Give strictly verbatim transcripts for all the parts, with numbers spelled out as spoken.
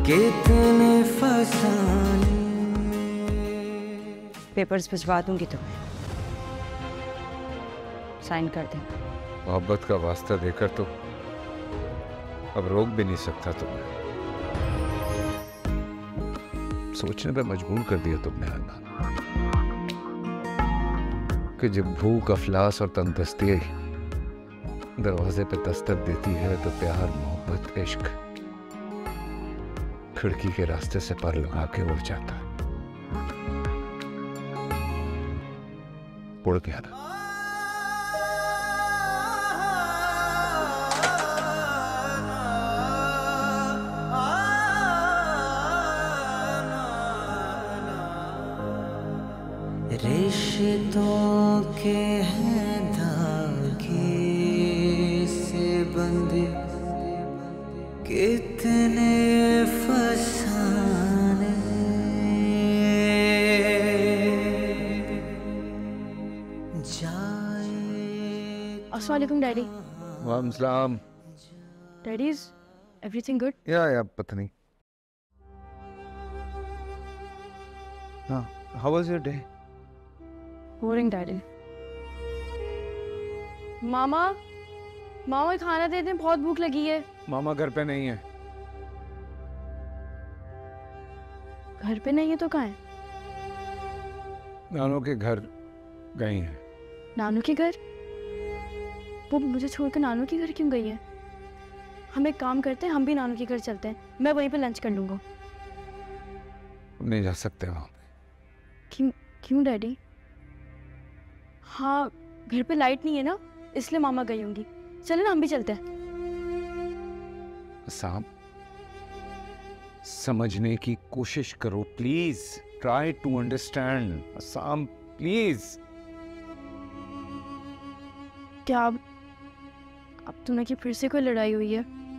कितने फसाने। पेपर्स भिजवा दूंगी तुम्हें, साइन कर दे। मोहब्बत का वास्ता देकर तो अब रोक भी नहीं सकता तुम्हें। सोचने पे मजबूर कर दिया तुमने अन्ना कि जब भूख, अफलास और तंदुरुस्ती दरवाजे पे दस्तक देती है तो प्यार, मोहब्बत, इश्क खिड़की के रास्ते से पर लगा के उड़ जाता है। उड़ गया ना। रिश्तों के हैं धागे से बंधे कितने फसाने। अस्सलाम वालेकुम डैडी। वालेकुम सलाम। Daddy, is everything good? Yeah yeah पता नहीं। हाँ, how was your day? Boring daddy. मामा, मामा खाना दे दें, बहुत भूख लगी है। मामा घर पे नहीं है। घर पे नहीं है तो कहाँ है? नानू के घर गई हैं। नानू के घर? वो मुझे छोड़कर नानू के घर क्यों गई है? हम एक काम करते हैं, हम भी नानू के घर चलते हैं, मैं वहीं पे लंच कर लूंगा। नहीं जा सकते वहां पे। क्यों क्यों डैडी? हाँ, घर पे लाइट नहीं है ना, इसलिए मामा गई होंगी। चले ना, हम भी चलते हैं। साहब, समझने की कोशिश करो please. Try to understand. Sam please. क्या अब अब तूने की फिर से कोई लड़ाई हुई है?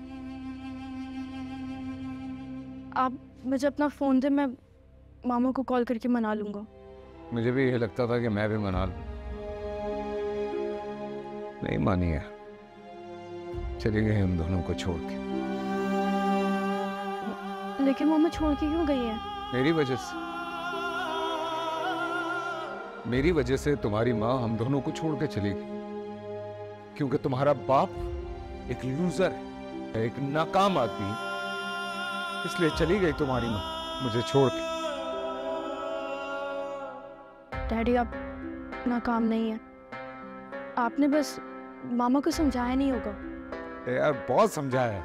आप मुझे अपना फोन दे, मैं मामा को कॉल करके मना लूंगा। मुझे भी ये लगता था कि मैं भी मना लूं। नहीं मानी है, चली गई हम दोनों को छोड़ के। लेकिन मामा छोड़ के क्यों गई है? मेरी वजह से। मेरी वजह से तुम्हारी माँ हम दोनों को छोड़ के चली गई, क्योंकि तुम्हारा बाप एक लूजर है, एक नाकाम आदमी, इसलिए चली गई तुम्हारी माँ मुझे छोड़ के। डैडी, आप नाकाम नहीं है, आपने बस मामा को समझाया नहीं होगा। यार बहुत समझाया,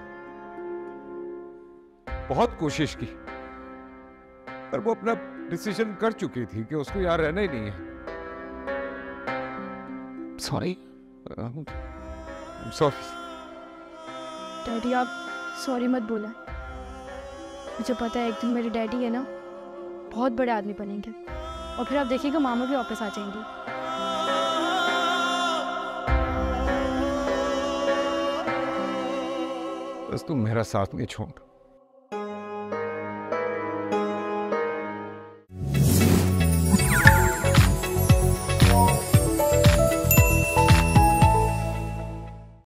बहुत कोशिश की, पर वो अपना डिसीजन कर चुकी थी कि उसको यहाँ रहना ही नहीं है। सॉरी सॉरी डैडी, आप सॉरी मत बोलें। मुझे पता है एक दिन मेरे डैडी है ना, बहुत बड़े आदमी बनेंगे और फिर आप देखिएगा मामा भी वापस आ जाएंगी। बस तुम मेरा साथ नहीं छोड़।